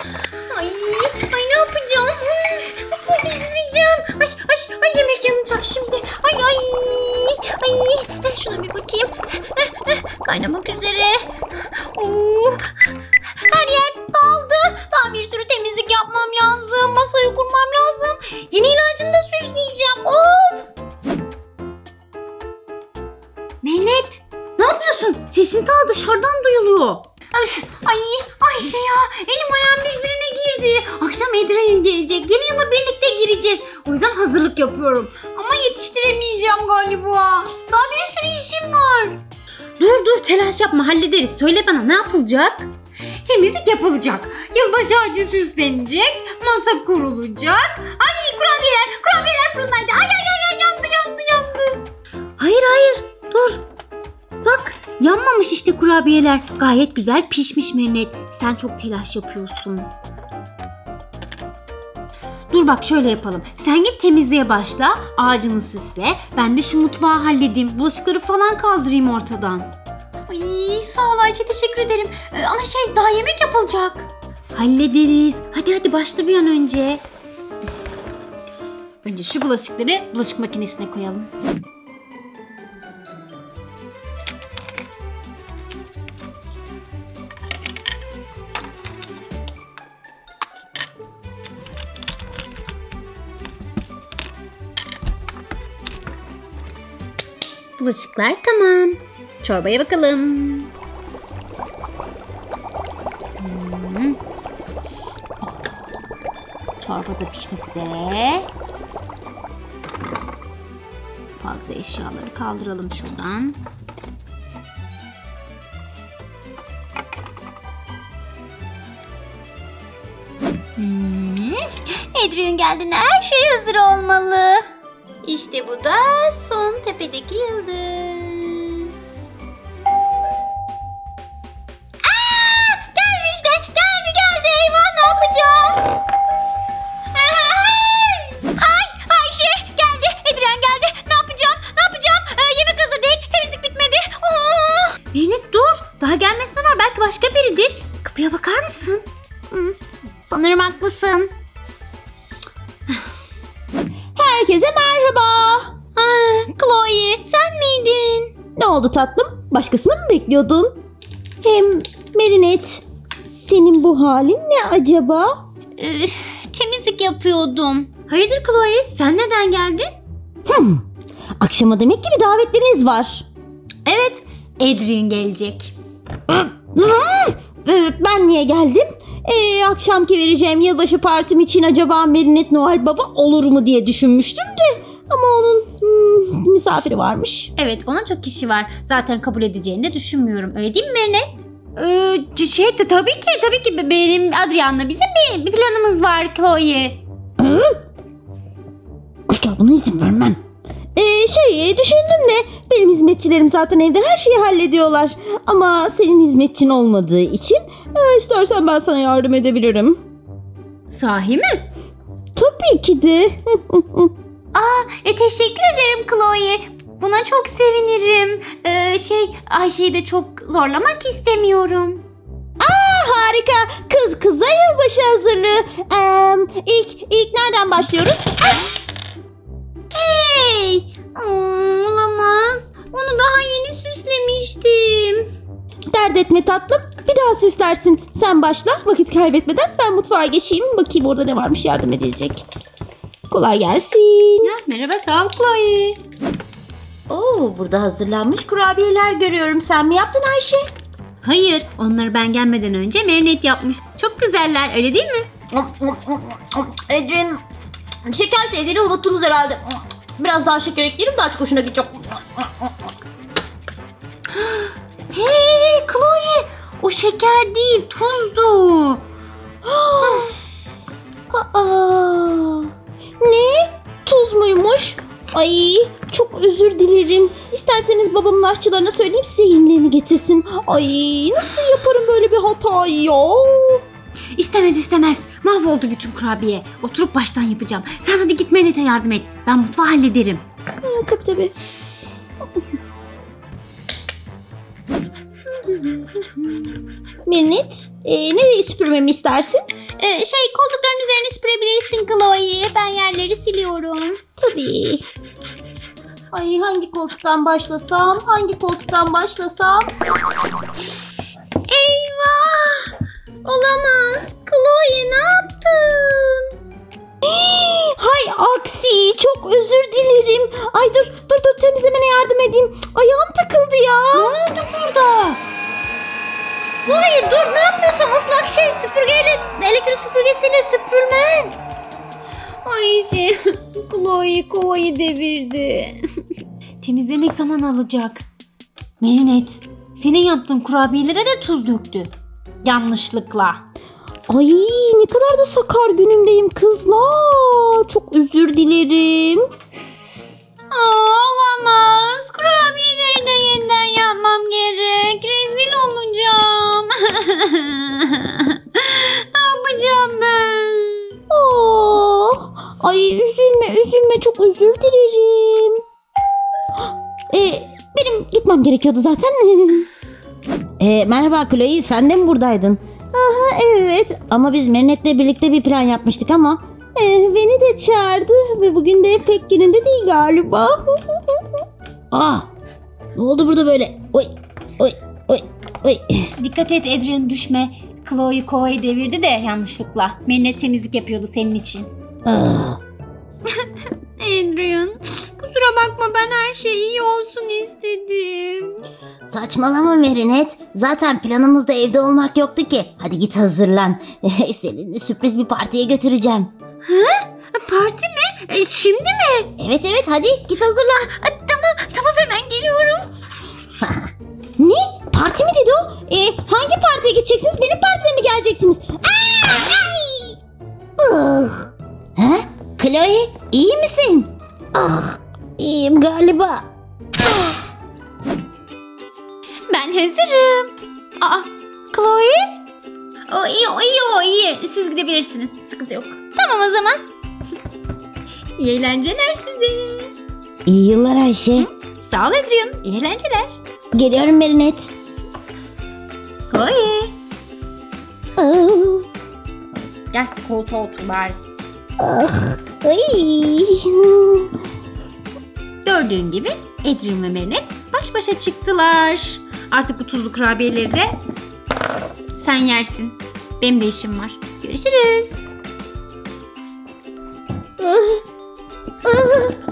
Ay ne yapacağım? Nasıl pişireceğim? Ay yemek yanacak şimdi. Ay. Şuna bir bakayım. Kaynamak üzere. Her yer dağıldı. Daha bir sürü temizlik yapmam lazım. Masayı kurmam lazım. Yeni ilacını da süsleyeceğim. Mehmet, ne yapıyorsun? Sesin ta dışarıdan duyuluyor. Ayşe ya, elim ayağım birbirine girdi. Akşam Edrem'in gelecek. Yeni yıla birlikte gireceğiz. O yüzden hazırlık yapıyorum. Ama yetiştiremeyeceğim galiba. Daha bir sürü işim var. Dur telaş yapma, hallederiz. Söyle bana, ne yapılacak? Temizlik yapılacak. Yılbaşı ağacı süslenecek. Masa kurulacak. Ay kurabiyeler fırındaydı. Ay yandı. Hayır dur. Bak yanmamış işte kurabiyeler. Gayet güzel pişmiş Mehmet. Sen çok telaş yapıyorsun. Dur bak şöyle yapalım. Sen git temizliğe başla. Ağacını süsle. Ben de şu mutfağı halledeyim. Bulaşıkları falan kaldırayım ortadan. Ay sağ ol Ayşe, teşekkür ederim. Ama daha yemek yapılacak. Hallederiz. Hadi başla bir an önce. Önce şu bulaşıkları bulaşık makinesine koyalım. Bulaşıklar tamam. Çorbaya bakalım. Çorba da pişmek üzere. Fazla eşyaları kaldıralım şuradan. Adrian geldiğinde her şey hazır olmalı. İşte bu da son tepedeki yıldız. Geldi. Eyvah, ne yapacağız? Ayşe geldi. Adrian geldi. Ne yapacağım? Yemek hazır değil. Temizlik bitmedi. Mehmet dur. Daha gelmesine var. Belki başka biridir. Kapıya bakar mısın? Sanırım haklısın. Herkese merhaba. Chloe, sen miydin? Ne oldu tatlım? Başkasını mı bekliyordun? Hem Merinet, senin bu halin ne acaba? Temizlik yapıyordum. Hayırdır Chloe? Sen neden geldin? Akşama demek ki bir davetleriniz var. Evet, Adrian gelecek. Ben niye geldim? Akşamki vereceğim yılbaşı partim için acaba Merinet Noel Baba olur mu diye düşünmüştüm de. Ama onun misafiri varmış. Evet, ona çok kişi var. Zaten kabul edeceğini de düşünmüyorum. Öyle değil mi Merinet? Tabii ki benim Adrian'la bizim bir planımız var Chloe. Asla buna izin vermem. Düşündüm de benim hizmetçilerim zaten evde her şeyi hallediyorlar. Ama senin hizmetçin olmadığı için istersen ben sana yardım edebilirim. Sahi mi? Tabii ki de. Teşekkür ederim Chloe. Buna çok sevinirim. Ayşe'yi de çok zorlamak istemiyorum. Harika. Kıza yılbaşı hazırlığı. İlk nereden başlıyoruz? Hey! Olamaz. Onu daha yeni süslemiştim. Dert etme tatlım. Bir daha süslersin. Sen başla. Vakit kaybetmeden ben mutfağa geçeyim. Bakayım orada ne varmış, yardım edilecek. Kolay gelsin. Merhaba, sağ ol Chloe. Burada hazırlanmış kurabiyeler görüyorum. Sen mi yaptın Ayşe? Hayır, onları ben gelmeden önce Merinet yapmış. Çok güzeller, öyle değil mi? Adrian, şeker sevdiğini unuttunuz herhalde. Biraz daha şeker ekleyelim, daha çok hoşuna gidecek. Hey Chloe, o şeker değil, tuzdu. Ne? Tuz muymuş? Ay, çok özür dilerim. İsterseniz babamın aşçılarına söyleyeyim, size yenilerini getirsin. Ay, nasıl yaparım böyle bir hatayı ya? İstemez. Mahvoldu bütün kurabiye. Oturup baştan yapacağım. Sen hadi git Merinet'e yardım et. Ben mutfağı hallederim. Tabii. Merinet, Nereyi süpürmemi istersin? Koltukların üzerini süpürebilirsin Chloe. Ben yerleri siliyorum. Tabii. Ay hangi koltuktan başlasam? Eyvah! Olamaz. Chloe ne yaptın? Hay aksi, çok özür dilerim. Ay dur temizlemene yardım edeyim. Ayağım takıldı ya. Ne oldu burada? Chloe dur, ne yapıyorsun? Islak şey süpürgeyle, elektrik süpürgesiyle süpürülmez. Ay Chloe kovayı devirdi. Temizlemek zaman alacak. Merinet, senin yaptığın kurabiyelere de tuz döktü. Yanlışlıkla. Ay ne kadar da sakar günümdeyim kızlar. Çok özür dilerim. Olamaz. Kurabiyeleri de yeniden yapmam gerek. Rezil olacağım. Ne yapacağım ben? Oh, ay üzülme çok özür dilerim. Benim gitmem gerekiyordu zaten. Merhaba Chloe, sen de mi buradaydın? Aha, evet ama biz Merinet'le birlikte bir plan yapmıştık ama beni de çağırdı ve bugün de pek gününde değil galiba. Ne oldu burada böyle? Oy. Dikkat et Adrian, düşme. Chloe kovayı devirdi de yanlışlıkla. Merinet temizlik yapıyordu senin için. Adrian, kusura bakma, ben her şey iyi olsun istedim. Saçmalama Merinet. Zaten planımızda evde olmak yoktu ki. Hadi git hazırlan. Seni sürpriz bir partiye götüreceğim. Parti mi? Şimdi mi? Evet hadi git hazırlan. Tamam hemen geliyorum. Ne? Parti mi dedi o? Hangi partiye gideceksiniz? Benim partime mi geleceksiniz? Chloe iyi misin? İyiyim galiba. Ben hazırım. Chloe? O iyi. Siz gidebilirsiniz. Sıkıntı yok. Tamam o zaman. İyi eğlenceler size. İyi yıllar Ayşe. Sağ ol Adrian. İyi eğlenceler. Geliyorum Merinet. Chloe. Gel koltuğa otur bari. Gördüğün gibi Adrian ve Merinet baş başa çıktılar. Artık bu tuzlu kurabiyeleri de sen yersin. Benim de işim var. Görüşürüz.